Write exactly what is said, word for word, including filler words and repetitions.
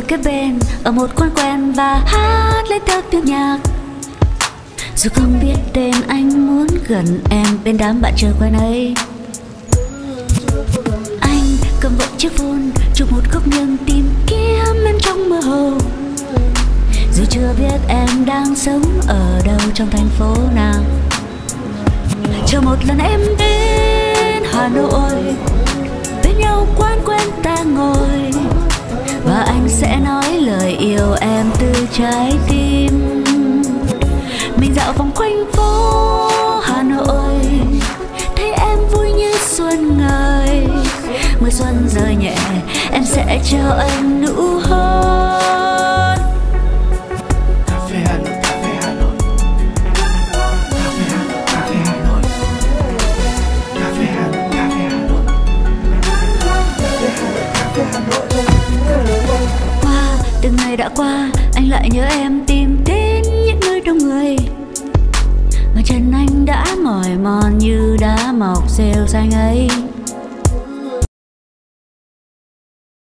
kế bên ở một quán quen và hát lên theo tiếng nhạc. Dù không biết tên anh muốn gần em bên đám bạn chơi quen ấy. Anh cầm vội chiếc phone chụp một góc nghiêng tìm kiếm em trong mơ hồ. Dù chưa biết em đang sống ở đâu trong thành phố nào. Chờ một lần em đến Hà Nội, bên nhau quán quen ta ngồi, và anh sẽ nói lời yêu em từ trái tim. Mình dạo vòng quanh phố Hà Nội, thấy em vui như xuân ngời. Mưa xuân rơi nhẹ, em sẽ cho anh nụ hôn. Cà phê Hà Nội, cà phê Hà Nội, cà phê Hà Nội, cà phê Hà Nội, cà phê Hà Nội, cà phê Hà Nội, cà phê Hà Nội. Qua từng ngày đã qua, anh lại nhớ em tìm đến những nơi đông người, mà chân anh đã mỏi mòn như đá mọc rêu xanh ấy.